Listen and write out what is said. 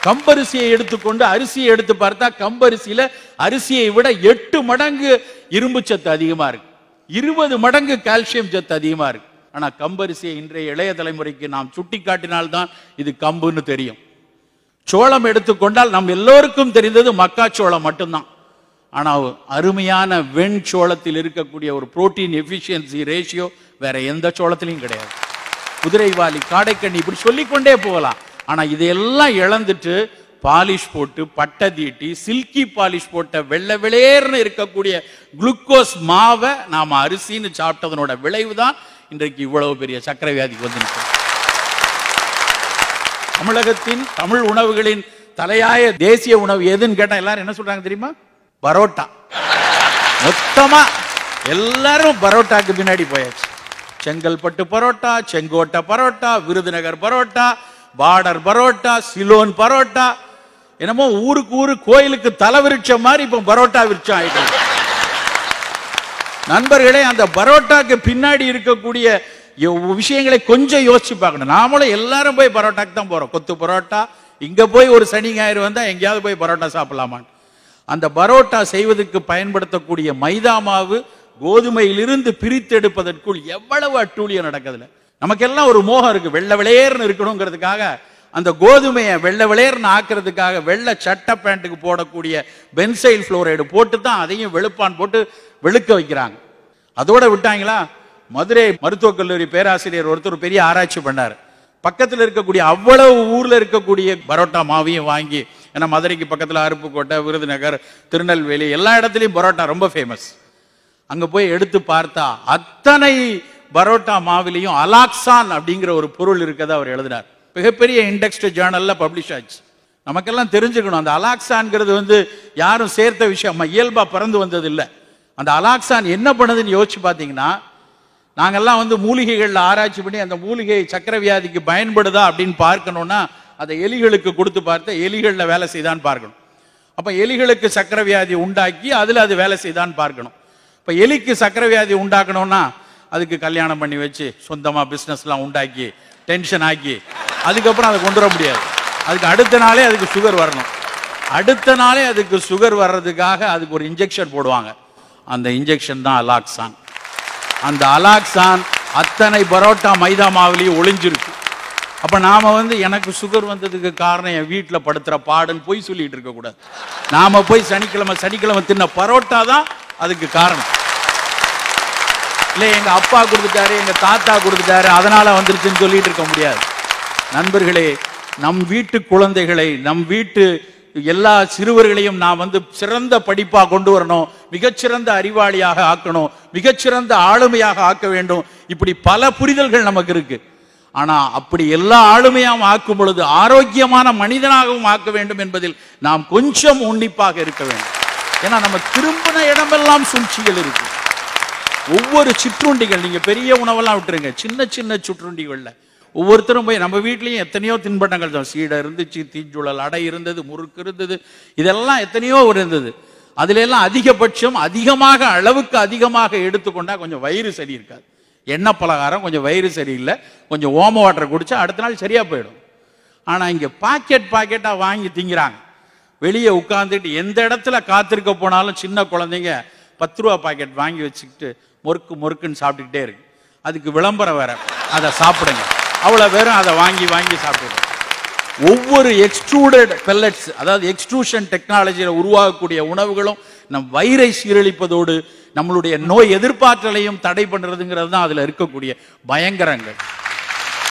கம்பரிசியை எடுத்துக்கொண்டு அரிசியை எடுத்து பார்த்தா கம்பரிசியில அரிசியை விட 8 மடங்கு இரும்பு சத்து அதிகமா இருக்கு, 20 மடங்கு கால்சியம் சத்து அதிகமா இருக்கு. ஆனா கம்பரிசியை இன்றைய இளைய தலைமுறைக்கு நாம் சுட்டி காட்டினால்தான் இது கம்புன்னு தெரியும். சோளம் எடுத்துக்கொண்டால் நம் எல்லோருக்கும் தெரிந்தது மக்காச்சோளம் மட்டும்தான். ஆனா அருமையான வெண்சோளத்தில் இருக்கக்கூடிய ஒரு புரோட்டீன் எஃபிஷியன்சி ரேஷியோ வேற எந்த சோளத்திலையும் கிடையாது. குதிரைவாலி, காடைக்கண்ணி, இப்படி சொல்லிக்கொண்டே போகலாம். ஆனா இதையெல்லாம் இழந்துட்டு பாலிஷ் போட்டு பட்டை தீட்டி சில்கி பாலிஷ் போட்ட வெள்ளை வெளியேர்னு இருக்கக்கூடிய குளுக்கோஸ் மாவை நாம அரிசின்னு சாப்பிட்டதனோட விளைவுதான் இன்றைக்கு இவ்வளவு பெரிய சர்க்கரை வியாதிக்கு வந்து நிற்கும். தமிழகத்தின் தமிழ் உணவுகளின் தலையாய தேசிய உணவு எதுன்னு கேட்டா எல்லாரும் என்ன சொல்றாங்க தெரியுமா? பரோட்டா. மொத்தமா எல்லாரும் பரோட்டாக்கு பின்னாடி போயாச்சு. செங்கல்பட்டு பரோட்டா, செங்கோட்டை பரோட்டா, விருதுநகர் பரோட்டா, பார்டர் பரோட்டா, சிலோன் பரோட்டா, என்னமோ ஊருக்கு ஊரு கோயிலுக்கு தலைவிரிச்ச மாதிரி இப்ப பரோட்டா விரிச்சம் ஆயிட்டு. நண்பர்களே, அந்த பரோட்டாக்கு பின்னாடி இருக்கக்கூடிய விஷயங்களை கொஞ்சம் யோசிச்சு பார்க்கணும். நாமளும் எல்லாரும் போய் பரோட்டாக்கு தான் போறோம். கொத்து பரோட்டா, இங்க போய் ஒரு சனி ஞாயிறு வந்தா எங்கேயாவது போய் பரோட்டா சாப்பிடலாமான்னு. அந்த பரோட்டா செய்வதற்கு பயன்படுத்தக்கூடிய மைதா மாவு கோதுமையிலிருந்து பிரித்தெடுப்பதற்குள் எவ்வளவு அட்டூழியம் நடக்குதுல. நமக்கெல்லாம் ஒரு மோகம் இருக்கு, வெள்ளை விளையர்னு இருக்கணுங்கிறதுக்காக அந்த கோதுமையை வெள்ளை விளையர்னு ஆக்குறதுக்காக வெள்ளை சட்டை பேண்ட்டுக்கு போடக்கூடிய பென்சைல் புளோரைடு போட்டு தான் அதையும் வெளுப்பான் போட்டு வெளுக்க வைக்கிறாங்க. அதோட விட்டாங்களா? மதுரை மருத்துவக் கல்லூரி பேராசிரியர் ஒருத்தர் பெரிய ஆராய்ச்சி பண்ணார். பக்கத்தில் இருக்கக்கூடிய அவ்வளவு ஊர்ல இருக்கக்கூடிய பரோட்டா மாவையும் வாங்கி, ஏன்னா மதுரைக்கு பக்கத்தில் அருப்புக்கோட்டை, விருதுநகர், திருநெல்வேலி எல்லா இடத்துலையும் பரோட்டா ரொம்ப ஃபேமஸ். அங்க போய் எடுத்து பார்த்தா அத்தனை பரோட்டா மாவிலையும் அலாக்சான் அப்படிங்கிற ஒரு பொருள் இருக்கதா அவர் எழுதினார். மிகப்பெரிய இண்டெக்ஸ்டு ஜேர்னல்ல பப்ளிஷ் ஆச்சு. நமக்கெல்லாம் தெரிஞ்சுக்கணும், அந்த அலாக்சான்ங்கிறது வந்து யாரும் சேர்த்த விஷயம், இயல்பா பறந்து வந்தது இல்லை. அந்த அலாக்சான் என்ன பண்ணுதுன்னு யோசிச்சு பார்த்தீங்கன்னா, நாங்கெல்லாம் வந்து மூலிகைகள்ல ஆராய்ச்சி பண்ணி அந்த மூலிகை சக்கரை வியாதிக்கு பயன்படுதா அப்படின்னு பார்க்கணும்னா அதை எலிகளுக்கு கொடுத்து பார்த்து எலிகள்ல வேலை செய்தான்னு பார்க்கணும். அப்ப எலிகளுக்கு சக்கரை வியாதி உண்டாக்கி அதுல அது வேலை செய்தான்னு பார்க்கணும். இப்ப எலிக்கு சக்கரை வியாதி உண்டாக்கணும்னா அதுக்கு கல்யாணம் பண்ணி வச்சு சொந்தமா பிசினஸ்லாம் உண்டாக்கி டென்ஷன் ஆக்கி அதுக்கப்புறம் அதை கொண்டு வர முடியாது. அதுக்கு அடுத்த நாளே அதுக்கு சுகர் வரணும். அடுத்த நாளே அதுக்கு சுகர் வர்றதுக்காக அதுக்கு ஒரு இன்ஜெக்ஷன் போடுவாங்க. அந்த இன்ஜெக்ஷன் தான் அலாக்சான். அந்த அலாக்சான் அத்தனை பரோட்டா மைதா மாவுலையும் ஒளிஞ்சிருக்கு. அப்ப நாம வந்து எனக்கு சுகர் வந்ததுக்கு காரணம் என் வீட்டுல படுத்துற பாடுன்னு போய் சொல்லிட்டு இருக்க கூடாது. நாம போய் சனிக்கிழமை தின்ன பரோட்டா தான் அதுக்கு காரணம். இல்ல எங்க அப்பா கொடுத்துட்டாரு, எங்க தாத்தா கொடுத்துட்டாரு, அதனால வந்துருச்சுன்னு சொல்லிட்டு இருக்க முடியாது. நண்பர்களே, நம் வீட்டு குழந்தைகளை, நம் வீட்டு எல்லா சிறுவர்களையும் நாம் வந்து சிறந்த படிப்பா கொண்டு வரணும், மிகச்சிறந்த அறிவாளியாக ஆக்கணும், மிகச்சிறந்த ஆளுமையாக ஆக்க வேண்டும். இப்படி பல புரிதல்கள் நமக்கு இருக்கு. ஆனா அப்படி எல்லா ஆளுமையாகவும் ஆக்கும் பொழுது ஆரோக்கியமான மனிதனாகவும் ஆக்க வேண்டும் என்பதில் நாம் கொஞ்சம் உன்னிப்பாக இருக்க வேண்டும். ஏன்னா நம்ம திரும்பின இடமெல்லாம் சூழ்ச்சிகள் இருக்கு. ஒவ்வொரு சிற்றுண்டிகள், நீங்க பெரிய உணவெல்லாம் விட்டுருங்க, சின்ன சின்ன சிற்றுண்டிகள்ல ஒவ்வொருத்தரும் போய், நம்ம வீட்லயும் எத்தனையோ தின்பண்டங்கள் தான், சீடை இருந்துச்சு, தீஞ்சுழல் அடை இருந்தது, முறுக்கு இருந்தது, இதெல்லாம் எத்தனையோ இருந்தது. அதுல எல்லாம் அதிகபட்சம் அதிகமாக அளவுக்கு அதிகமாக எடுத்துக்கொண்டா கொஞ்சம் வயிறு சரி இருக்காது. எண்ணெய் பலகாரம் கொஞ்சம் வயிறு சரியில்லை, கொஞ்சம் ஓம வாட்டர் குடிச்சா அடுத்த நாள் சரியா போயிடும். ஆனா இங்க பாக்கெட்டா வாங்கி திங்கிறாங்க. வெளியே உட்கார்ந்துட்டு எந்த இடத்துல காத்திருக்க போனாலும் சின்ன குழந்தைங்க 10 ரூபா பாக்கெட் வாங்கி வச்சுக்கிட்டு முறுக்குன்னு சாப்பிட்டுக்கிட்டே இருக்கு. அதுக்கு விளம்பரம் வேற, அதை சாப்பிடுங்க, அவ்வளவு பேரும் அதை வாங்கி சாப்பிடுங்க. ஒவ்வொரு எக்ஸ்ட்ரூடட் பெல்லட்ஸ், அதாவது எக்ஸ்ட்ரூஷன் டெக்னாலஜியில உருவாகக்கூடிய உணவுகளும் நம் வயிறை சீரழிப்பதோடு நம்மளுடைய நோய் எதிர்ப்பாற்றலையும் தடை பண்றதுங்கிறது தான் அதுல இருக்கக்கூடிய பயங்கரங்கள்.